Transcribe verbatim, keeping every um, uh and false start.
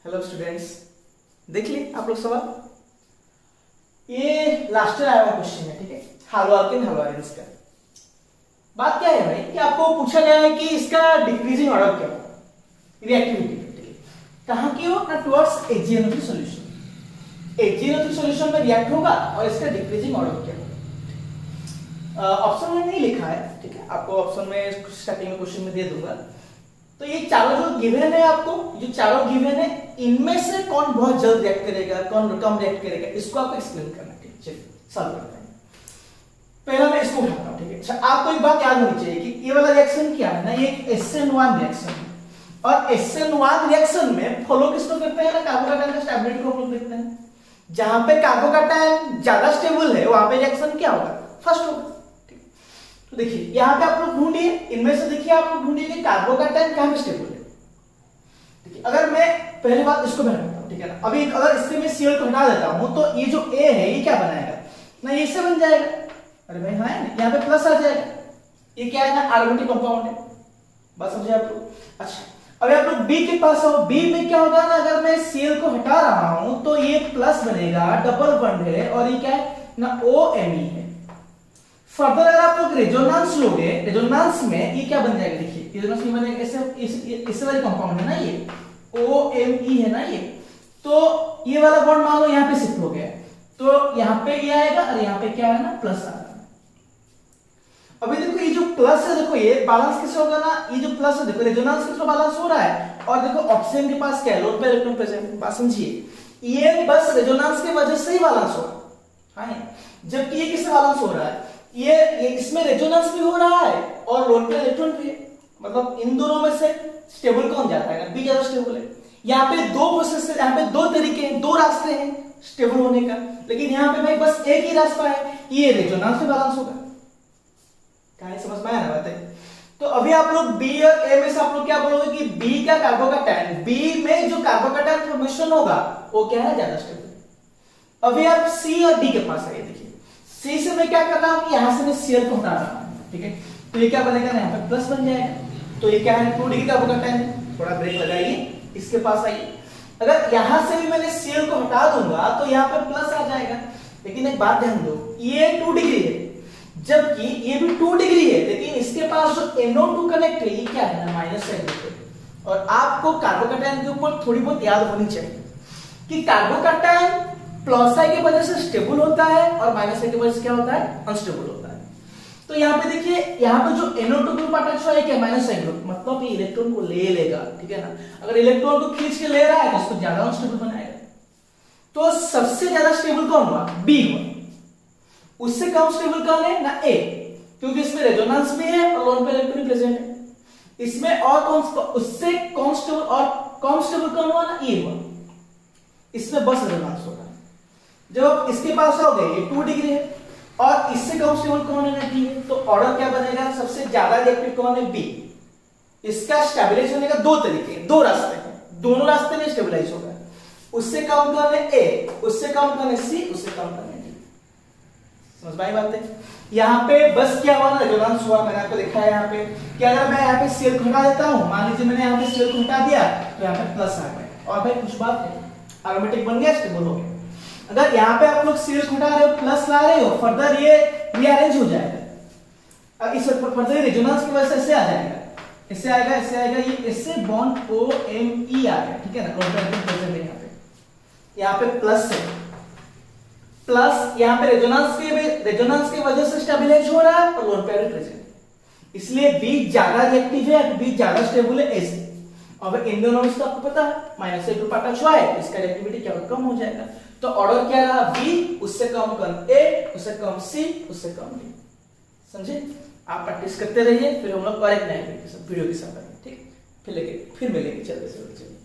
Hello students, देख लिए आप लोग सवाल। ये लास्ट ईयर आया हुआ क्वेश्चन है, ठीक है, हालो अल्केन हालो आयंस का। बात क्या है भाई कि आपको पूछा गया है कि इसका डिक्रीजिंग ऑर्डर क्या होगा, रिएक्टिविटी, ठीक है, कहां की हो ना, towards A G N O solution. A G N O solution में रिएक्ट होगा और इसका डिक्रीजिंग ऑर्डर क्या होगा। ऑप्शन में नहीं लिखा है, ठीक है, आपको ऑप्शन में स्टार्टिंग में क्वेश्चन में दे दूंगा। तो ये चारों जो गिवन है आपको, जो चारों गिवन है, इनमें से कौन बहुत जल्द रिएक्ट करेगा, कौन कम रिएक्ट करेगा, इसको आपको एक्सप्लेन करना है। चलिए सॉल्व करते हैं। पहला मैं इसको उठाता हूं, ठीक है। अच्छा, आपको एक बात याद होनी चाहिए कि ये वाला रिएक्शन क्या है ना, ये एक एस एन वन रिएक्शन है, और एस एन वन रिएक्शन में फॉलो किसको करते हैं ना, कार्बोकैटायन का स्टेबिलिटी को फॉलो करते हैं। जहां पे कार्बोकैटायन ज्यादा स्टेबल है वहां पे रिएक्शन क्या होगा, फर्स्ट होगा। तो देखिए यहां पे आप लोग ढूंढिए, इनमें से देखिए आप लोग ढूंढिए कि कार्बोकैटायन कहां पे स्टेबल है। ठीक है, अगर मैं पहली बात इसको मैं हटाता हूं, ठीक है ना, अभी अगर इससे मैं सीएल को हटा देता हूं तो ये जो ए है ये क्या बनाएगा ना, ये इससे बन जाएगा। अरे भाई हाँ है ना, यहाँ पे प्लस आ जाएगा, ये क्या है ना, एरोमेटिक कंपाउंड है। बस समझे आप लोग। अच्छा, अभी आप लोग बी के पास आओ, बी में क्या होगा ना, अगर मैं सीएल को हटा रहा हूं तो ये प्लस बनेगा, डबल बॉन्ड है, और ये क्या है ना, ओ एम ई है। फर्दर अगर आप लोग रेजोनेंस लोगे, रेजोनेंस में ये क्या बन जाएगा, देखिए रेजोनेंस में बनेगा ऐसे, इससे वाली कंपाउंड है ना, ये ओ एम ई है ना ये, तो ये वाला बॉन्ड मान लो यहाँ पे शिफ्ट हो गया, तो यहाँ पे ये आएगा और यहाँ पे क्या है ना, प्लस आ रहा है। अभी देखो ये जो प्लस है, देखो ये बैलेंस किससे होगा ना, ये जो प्लस है देखो रेजोनेंस के थ्रू बैलेंस हो रहा है, और देखो ऑक्सीजन के पास क्या है, लोड पे इलेक्ट्रॉन प्रेजेंट। बात समझिए, ये बस रेजोनेंस की वजह से ही बैलेंस हो रहा है, जबकि ये किससे बैलेंस हो रहा है, ये, ये इसमें रेजोनेंस भी हो रहा है और लोड पे इलेक्ट्रॉन भी है। मतलब इन दोनों में से स्टेबल कौन जाता है, बी ज्यादा स्टेबल है। यहाँ पे दो प्रोसेस है, यहाँ पे दो तरीके हैं, दो रास्ते हैं स्टेबल होने का, लेकिन यहाँ पे भाई बस एक ही रास्ता है, ये रेजोनेंस में बैलेंस होगा। कहां समझ में आया ना बात है। तो अभी आप लोग बी और ए में से आप लोग क्या बोलोगे कि बी का कार्बोकैटायन, बी में जो कार्बोकैटायन फॉर्मेशन होगा वो क्या है, ज्यादा स्टेबल। अभी आप सी और डी के पास आइए, देखिए सी से मैं क्या कर रहा हूं कि यहां से मैं सीएल को हटा रहा हूं, ठीक है, तो ये क्या बनेगा ना, यहाँ पे प्लस बन जाएगा। तो ये क्या है, टू डिग्री कार्बोकैटायन है। थोड़ा ब्रेक लगाइए, इसके पास आइए। अगर यहां से भी मैंने सीएल को हटा दूंगा तो यहाँ पे प्लस आ जाएगा, लेकिन एक बात ध्यान दो, ये टू डिग्री है जबकि ये भी टू डिग्री है, लेकिन इसके पास जो एन ओ टू कनेक्ट है ये क्या है ना, माइनस साइन है। और आपको कार्बोकैटायन के ऊपर थोड़ी बहुत याद होनी चाहिए कि कार्बोकैटायन प्लस आई की वजह से स्टेबल होता है और माइनस आई की वजह से क्या होता है, अनस्टेबल होता है। तो यहाँ पे देखिए, यहाँ पे जो N O two group attach हुआ है क्या, माइनस आई ग्रुप, मतलब ये इलेक्ट्रॉन को ले लेगा, ठीक है ना। अगर इलेक्ट्रॉन को खींच के ले रहा है तो इसको ज्यादा अनस्टेबल बनाएगा। तो सबसे ज्यादा स्टेबल कौन हुआ, बी हुआ। उससे कम स्टेबल कौन है ना, ए, क्योंकि इसमें रेजोनेंस भी है और लोन पे इलेक्ट्रॉन प्रेजेंट है। इसमें और कौन, उससे कम स्टेबल और कम स्टेबल कौन हुआ ना, ए हुआ। इसमें बस रेजोनेंस होगा। जब इसके पास हो गए, ये टू डिग्री है और इससे कम स्टेबल कौन है ना, डी है। तो ऑर्डर क्या बनेगा, सबसे ज्यादा रिएक्टिव कौन है, बी। इसका स्टेबलाइज होने का दो तरीके, दो रास्ते हैं, दोनों रास्ते में स्टेबलाइज होगा। उससे कम कौन है, ए, उससे कम कौन है, सी, उससे कम कौन है, डी। समझ में आई बात है। यहाँ पे बस क्या हुआ ना, रेजोनेंस हुआ। मैंने आपको देखा है यहाँ पे कि अगर मैं यहाँ पे सीएल को हटा देता हूँ, मान लीजिए मैंने यहाँ पे सीएल को हटा दिया तो यहाँ पे प्लस आ गया, और भाई कुछ बात है, एरोमेटिक बन गया, स्टेबल हो गया। अगर यहाँ पे आप लोग सीएल को हटा रहे हो, प्लस ला रहे हो, फर्दर ये रीअरेंज हो जाएगा। अब इस फर्दर रेजोनेंस की वजह से ऐसे आ जाएगा, इससे आएगा, इससे आएगा, ये इससे बॉन्ड ओ एम ई आ गया, ठीक है ना। यहाँ पे यहाँ पे प्लस है, प्लस यहाँ पे रेजोनेंस के रेजोनेंस की वजह से स्टेबलाइज हो रहा है और लोन पे प्रेजेंट, इसलिए बी ज्यादा रिएक्टिव है, बी ज्यादा स्टेबल है, ऐसे। अब इन दोनों में तो आपको पता है माइनस से ग्रुप अटैच हुआ है, इसका रिएक्टिविटी क्या कम हो जाएगा। तो ऑर्डर क्या रहा, बी, उससे कम कौन, ए, उससे कम सी, उससे कम डी। समझे। आप प्रैक्टिस करते रहिए, फिर हम लोग और एक नए वीडियो के साथ आएंगे, ठीक। फिर लेके फिर मिलेंगे, चलते चलते।